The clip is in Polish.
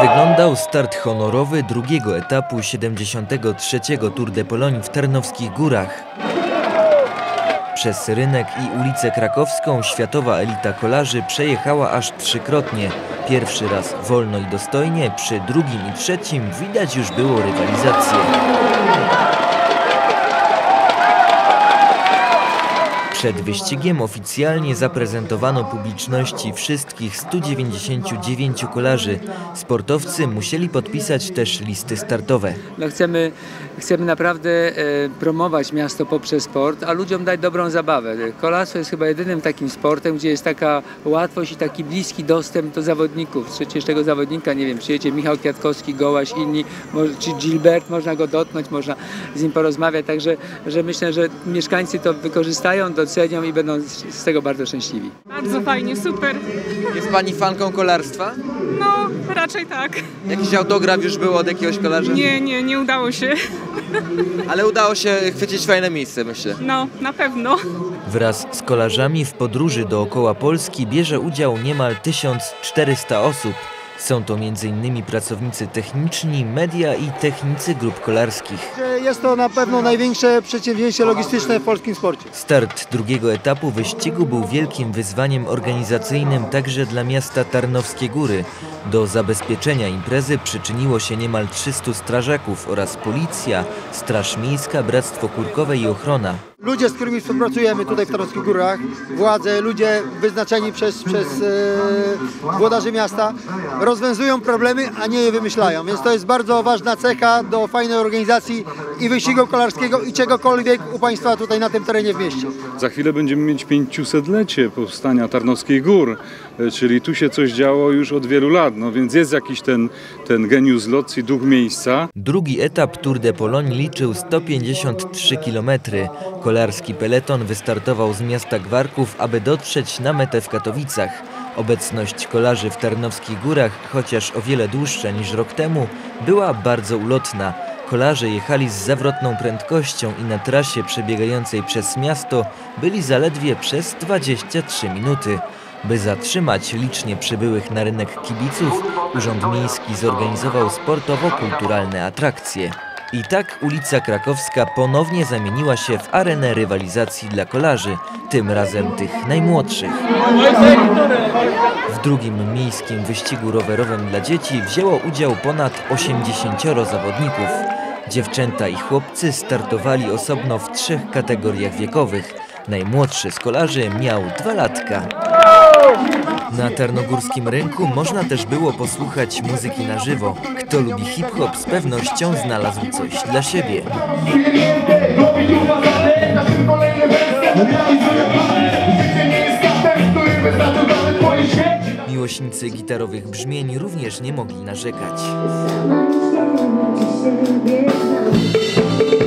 wyglądał start honorowy drugiego etapu 73. Tour de Pologne w Tarnowskich Górach. Przez rynek i ulicę Krakowską światowa elita kolarzy przejechała aż trzykrotnie. Pierwszy raz wolno i dostojnie, przy drugim i trzecim widać już było rywalizację. Przed wyścigiem oficjalnie zaprezentowano publiczności wszystkich 199 kolarzy. Sportowcy musieli podpisać też listy startowe. Chcemy naprawdę promować miasto poprzez sport, a ludziom dać dobrą zabawę. Kolarstwo jest chyba jedynym takim sportem, gdzie jest taka łatwość i taki bliski dostęp do zawodników. Przecież tego zawodnika, nie wiem, przyjedzie Michał Kwiatkowski, Gołaś, inni, czy Gilbert, można go dotknąć, można z nim porozmawiać. Także myślę, że mieszkańcy to wykorzystają, docenią i będą z tego bardzo szczęśliwi. Bardzo fajnie, super. Jest Pani fanką kolarstwa? No, raczej tak. Jakiś autograf już był od jakiegoś kolarza? Nie udało się. Ale udało się chwycić fajne miejsce, myślę. No, na pewno. Wraz z kolarzami w podróży dookoła Polski bierze udział niemal 1400 osób. Są to m.in. pracownicy techniczni, media i technicy grup kolarskich. Jest to na pewno największe przedsięwzięcie logistyczne w polskim sporcie. Start drugiego etapu wyścigu był wielkim wyzwaniem organizacyjnym także dla miasta Tarnowskie Góry. Do zabezpieczenia imprezy przyczyniło się niemal 300 strażaków oraz policja, Straż Miejska, Bractwo Kurkowe i ochrona. Ludzie, z którymi współpracujemy tutaj w Tarnowskich Górach, władze, ludzie wyznaczeni przez włodarzy miasta, rozwiązują problemy, a nie je wymyślają. Więc to jest bardzo ważna cecha do fajnej organizacji i wyścigu kolarskiego i czegokolwiek u Państwa tutaj na tym terenie w mieście. Za chwilę będziemy mieć 500-lecie powstania Tarnowskich Gór, czyli tu się coś działo już od wielu lat, no więc jest jakiś ten genius loci, duch miejsca. Drugi etap Tour de Pologne liczył 153 km. Kolarski peleton wystartował z miasta Gwarków, aby dotrzeć na metę w Katowicach. Obecność kolarzy w Tarnowskich Górach, chociaż o wiele dłuższa niż rok temu, była bardzo ulotna. Kolarze jechali z zawrotną prędkością i na trasie przebiegającej przez miasto byli zaledwie przez 23 minuty. By zatrzymać licznie przybyłych na rynek kibiców, Urząd Miejski zorganizował sportowo-kulturalne atrakcje. I tak ulica Krakowska ponownie zamieniła się w arenę rywalizacji dla kolarzy, tym razem tych najmłodszych. W drugim miejskim wyścigu rowerowym dla dzieci wzięło udział ponad 80 zawodników. Dziewczęta i chłopcy startowali osobno w 3 kategoriach wiekowych. Najmłodszy z kolarzy miał 2 latka. Na tarnogórskim rynku można też było posłuchać muzyki na żywo. Kto lubi hip-hop, z pewnością znalazł coś dla siebie. Miłośnicy gitarowych brzmień również nie mogli narzekać.